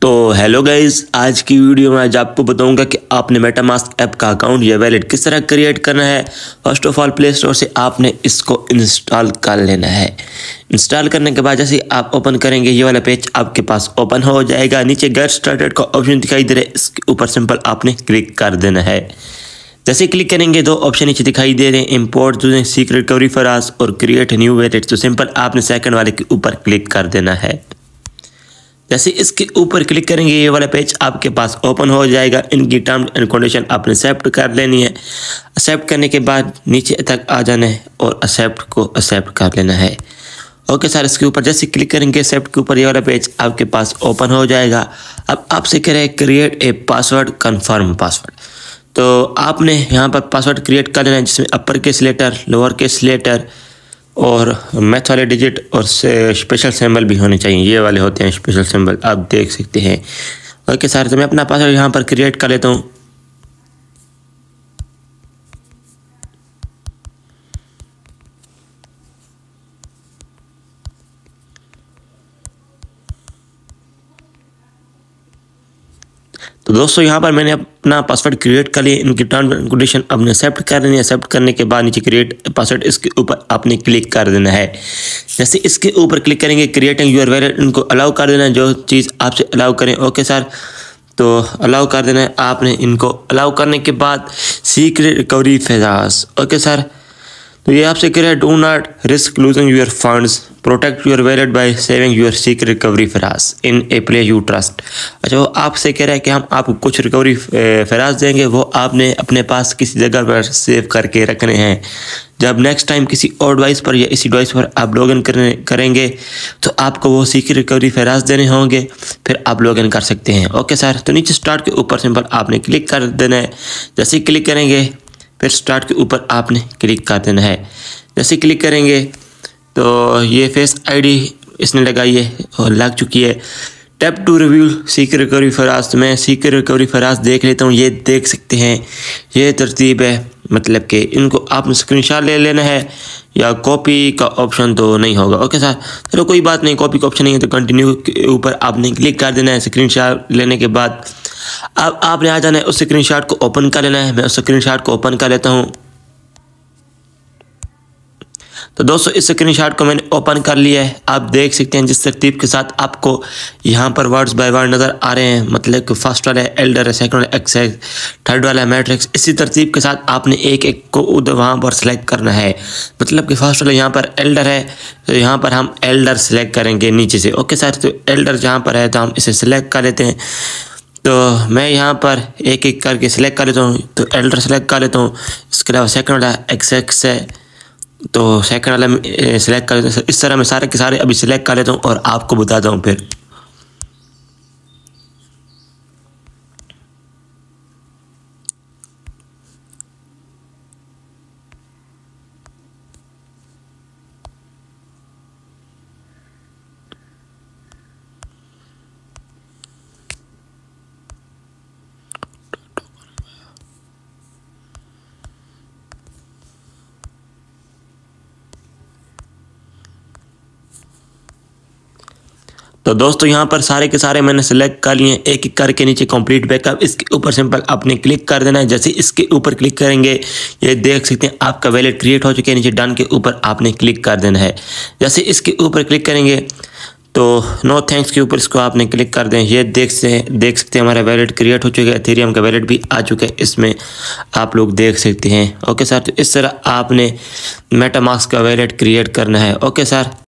तो hello guys, आज की वीडियो में आज आपको बताऊंगा कि आपने मेटामास्क ऐप का अकाउंट या वैलेट किस तरह क्रिएट करना है। First of all Play Store से आपने इसको इंस्टॉल कर लेना है। इंस्टॉल करने के बाद जैसे आप ओपन करेंगे ये वाला पेज आपके पास ओपन हो जाएगा। नीचे गेट स्टार्टेड का ऑप्शन दिखाई दे रहा है, इसके ऊपर सिंपल आपने क्लिक कर देना है। जैसे क्लिक करेंगे दो ऑप्शन नीचे दिखाई दे रहे हैं, import seek recovery for us और क्रिएट न्यू वैलेट। तो सिंपल आपने सेकंड वाले के ऊपर क्लिक कर देना है। जैसे इसके ऊपर क्लिक करेंगे ये वाला पेज आपके पास ओपन हो जाएगा। इनकी टर्म्स एंड कंडीशन आपने एक्सेप्ट कर लेनी है। एक्सेप्ट करने के बाद नीचे तक आ जाना है और एक्सेप्ट को एक्सेप्ट कर लेना है। ओके सर, इसके ऊपर जैसे क्लिक करेंगे एक्सेप्ट के ऊपर ये वाला पेज आपके पास ओपन हो जाएगा। अब आपसे कह रहे हैं create a password, confirm password. तो आपने यहाँ पर पासवर्ड क्रिएट कर लेना है जिसमें upper case letter, lower case letter और मैथ वाले डिजिट और स्पेशल सिंबल भी होने चाहिए। ये वाले होते हैं स्पेशल सिंबल, आप देख सकते हैं। ओके सर, तो मैं अपना पासवर्ड यहाँ पर क्रिएट कर लेता हूँ। तो दोस्तों यहाँ पर मैंने अपना पासवर्ड क्रिएट कर लिया। इनकी टर्म एंड कंडीशन आपने एक्सेप्ट कर लेनी है। एक्सेप्ट करने के बाद नीचे क्रिएट पासवर्ड इसके ऊपर आपने क्लिक कर देना है। जैसे इसके ऊपर क्लिक करेंगे क्रिएटिंग यूर वैलेट, इनको अलाउ कर देना है, जो चीज़ आपसे अलाउ करें। ओके सर, तो अलाउ कर देना है आपने। इनको अलाउ करने के बाद secret recovery phrases. Okay sir, तो ये आपसे कह रहा है do not risk losing your funds, protect your wallet by saving your secret recovery phrase in a place you trust. अच्छा, वो आपसे कह रहा है कि हम आपको कुछ रिकवरी फराज देंगे, वो आपने अपने पास किसी जगह पर सेव करके रखने हैं। जब नेक्स्ट टाइम किसी और डिवाइस पर या इसी डिवाइस पर आप लॉगिन करेंगे तो आपको वो सीक्रेट रिकवरी फराज देने होंगे, फिर आप लॉगिन कर सकते हैं। ओके सर, तो नीचे स्टार्ट के ऊपर सिंपल आपने क्लिक कर देना है। जैसे क्लिक करेंगे फिर स्टार्ट के ऊपर आपने क्लिक कर देना है। जैसे क्लिक करेंगे तो ये फेस आईडी इसने लगाई है और लग चुकी है। Tap to review secret recovery phrase. तो मैं सीक्रेट रिकवरी फराज देख लेता हूँ। ये देख सकते हैं, ये तरतीब है, मतलब कि इनको आपने स्क्रीनशॉट ले लेना है या कॉपी का ऑप्शन तो नहीं होगा। ओके सर, चलो कोई बात नहीं, कॉपी का ऑप्शन नहीं है तो कंटिन्यू के ऊपर आपने क्लिक कर देना है। स्क्रीनशॉट लेने के बाद अब आपने आ जाना है, उस स्क्रीनशॉट को ओपन कर लेना है। मैं उस स्क्रीनशॉट को ओपन कर लेता हूँ। तो दोस्तों इस स्क्रीनशॉट को मैंने ओपन कर लिया है। आप देख सकते हैं जिस तरतीब के साथ आपको यहाँ पर वर्ड्स बाय वर्ड नज़र आ रहे हैं, मतलब कि फर्स्ट वाला है एल्डर है, सेकंड वाला एक्स है, थर्ड वाला है मैट्रिक्स। इसी तरतीब के साथ आपने एक एक को उधर वहाँ पर सेलेक्ट करना है। मतलब कि फर्स्ट वाला यहाँ पर एल्डर है तो यहाँ पर हम एल्डर सेलेक्ट करेंगे नीचे से। ओके सर, तो एल्डर जहाँ पर है तो हम इसे सेलेक्ट कर लेते हैं। तो मैं यहाँ पर एक एक करके सिलेक्ट कर लेता हूँ। तो एल्डर सेलेक्ट कर लेता हूँ। इसके अलावा सेकंड वाला एक्स है तो सेकंड वाला सिलेक्ट कर लेता हूँ। इस तरह मैं सारे के सारे अभी सिलेक्ट कर लेता हूँ और आपको बताता हूँ फिर। तो दोस्तों यहाँ पर सारे के सारे मैंने सेलेक्ट कर लिए, एक एक करके नीचे कंप्लीट बैकअप इसके ऊपर सिंपल आपने क्लिक कर देना है। जैसे इसके ऊपर क्लिक करेंगे ये देख सकते हैं आपका वैलेट क्रिएट हो चुका है। नीचे डन के ऊपर आपने क्लिक कर देना है। जैसे इसके ऊपर क्लिक करेंगे तो नो थैंक्स के ऊपर इसको आपने क्लिक कर दें। ये देख सकते हैं हमारा वैलेट क्रिएट हो चुका है। एथेरियम का वैलेट भी आ चुका है, इसमें आप लोग देख सकते हैं। ओके सर, तो इस तरह आपने मेटामास्क का वैलेट क्रिएट करना है। Okay sir.